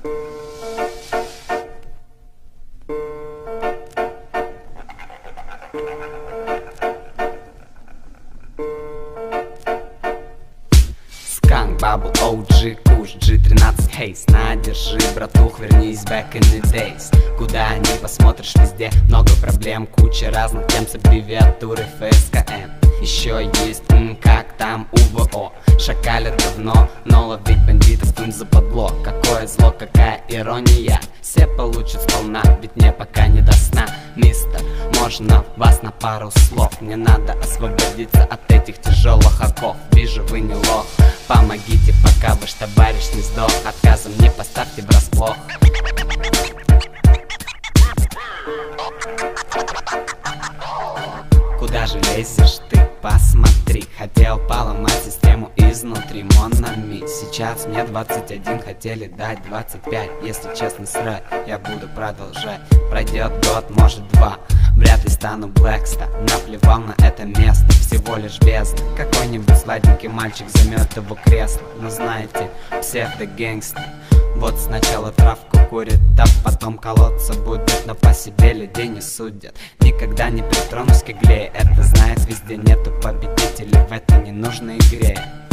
Сканк, Бабл, OG, Куш, G13, Haze. На, держи, братух, вернись back in the days. Куда ни посмотришь, везде много проблем, куча разных тем с аббревиатурой ФСКН. Еще есть как там УВО. Шакалят давно, но ловить бандитов им западло. Какое зло, какая ирония. Все получат сполна, ведь мне пока не до сна. Мистер, можно вас на пару слов? Мне надо освободиться от этих тяжелых оков. Вижу, вы не лох, помогите, пока ваш товарищ не сдох. Отказом не поставьте врасплох. Куда же лезешь ты? Посмотри, хотел поломать систему изнутри, Монами. Сейчас мне 21, хотели дать 25. Если честно, срать, я буду продолжать. Пройдет год, может два, вряд ли стану Блэкста. Наплевал на это место, всего лишь бездна. Какой-нибудь сладенький мальчик займет его кресло. Но знаете, псевдо-гэнгстер. Вот сначала травку курит, а потом колоться будет. Но по себе людей не судят. Никогда не притронусь к игле, это знает везде. Нету победителей в этой ненужной игре.